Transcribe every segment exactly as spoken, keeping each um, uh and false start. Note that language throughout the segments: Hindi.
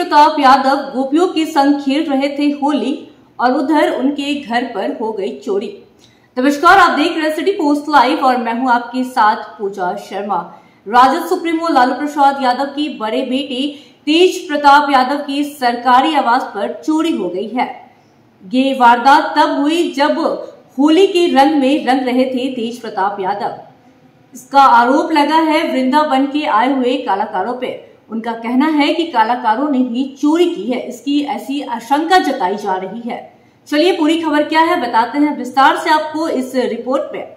प्रताप यादव गोपियों के संग खेल रहे थे होली और उधर उनके घर पर हो गई चोरी। नमस्कार, आप देख रहे हैं सिटी पोस्ट लाइव और मैं हूं आपके साथ पूजा शर्मा। राजद सुप्रीमो लालू प्रसाद यादव की बड़े बेटे तेज प्रताप यादव की सरकारी आवास पर चोरी हो गई है। ये वारदात तब हुई जब होली के रंग में रंग रहे थे तेज प्रताप यादव। इसका आरोप लगा है वृंदावन के आए हुए कलाकारों पे। उनका कहना है कि कलाकारों ने ही चोरी की है, इसकी ऐसी आशंका जताई जा रही है। चलिए पूरी खबर क्या है बताते हैं विस्तार से आपको इस रिपोर्ट में।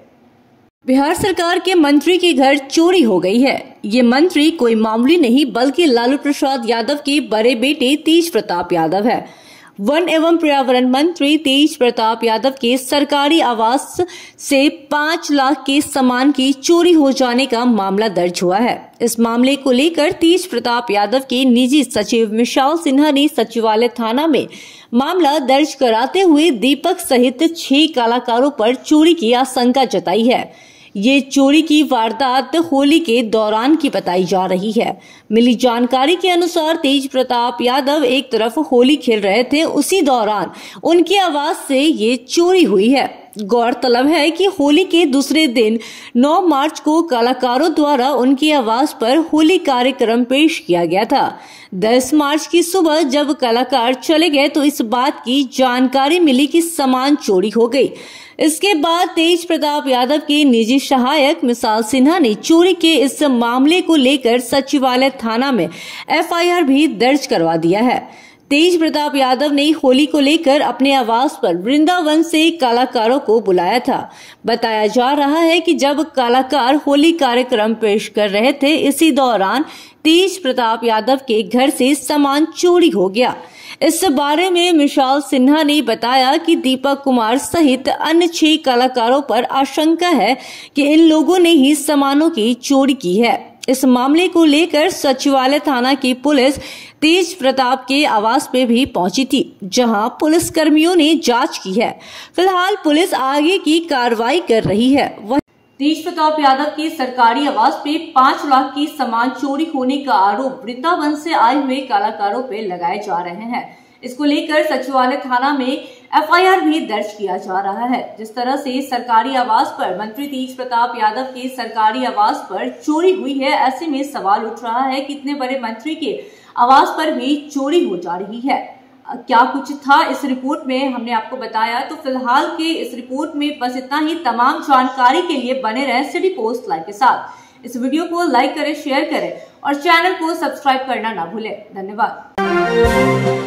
बिहार सरकार के मंत्री के घर चोरी हो गई है। ये मंत्री कोई मामूली नहीं बल्कि लालू प्रसाद यादव के बड़े बेटे तेज प्रताप यादव है। वन एवं पर्यावरण मंत्री तेज प्रताप यादव के सरकारी आवास से पाँच लाख के सामान की चोरी हो जाने का मामला दर्ज हुआ है। इस मामले को लेकर तेज प्रताप यादव के निजी सचिव मिशाल सिन्हा ने सचिवालय थाना में मामला दर्ज कराते हुए दीपक सहित छह कलाकारों पर चोरी की आशंका जताई है। ये चोरी की वारदात होली के दौरान की बताई जा रही है। मिली जानकारी के अनुसार तेज प्रताप यादव एक तरफ होली खेल रहे थे, उसी दौरान उनके आवास से ये चोरी हुई है। गौरतलब है कि होली के दूसरे दिन नौ मार्च को कलाकारों द्वारा उनकी आवास पर होली कार्यक्रम पेश किया गया था। दस मार्च की सुबह जब कलाकार चले गए तो इस बात की जानकारी मिली कि सामान चोरी हो गई। इसके बाद तेज प्रताप यादव के निजी सहायक मिसाल सिन्हा ने चोरी के इस मामले को लेकर सचिवालय थाना में एफ आई आर भी दर्ज करवा दिया है। तेज प्रताप यादव ने होली को लेकर अपने आवास पर वृंदावन से कलाकारों को बुलाया था। बताया जा रहा है कि जब कलाकार होली कार्यक्रम पेश कर रहे थे, इसी दौरान तेज प्रताप यादव के घर से सामान चोरी हो गया। इस बारे में मिशाल सिन्हा ने बताया कि दीपक कुमार सहित अन्य छह कलाकारों पर आशंका है कि इन लोगों ने ही सामानों की चोरी की है। इस मामले को लेकर सचिवालय थाना की पुलिस तेज प्रताप के आवास पे भी पहुंची थी, जहां पुलिस कर्मियों ने जांच की है। फिलहाल पुलिस आगे की कार्रवाई कर रही है। वह तेज प्रताप यादव के सरकारी आवास पे पाँच लाख की सामान चोरी होने का आरोप वृंदावन से आए हुए कलाकारों पे लगाए जा रहे हैं। इसको लेकर सचिवालय थाना में एफ आई आर भी दर्ज किया जा रहा है। जिस तरह से सरकारी आवास पर मंत्री तेज प्रताप यादव के सरकारी आवास पर चोरी हुई है, ऐसे में सवाल उठ रहा है कि इतने बड़े मंत्री के आवास पर भी चोरी हो जा रही है। क्या कुछ था इस रिपोर्ट में हमने आपको बताया। तो फिलहाल के इस रिपोर्ट में बस इतना ही। तमाम जानकारी के लिए बने रहें सिटी पोस्ट लाइव के साथ। इस वीडियो को लाइक करें, शेयर करें और चैनल को सब्सक्राइब करना ना भूलें। धन्यवाद।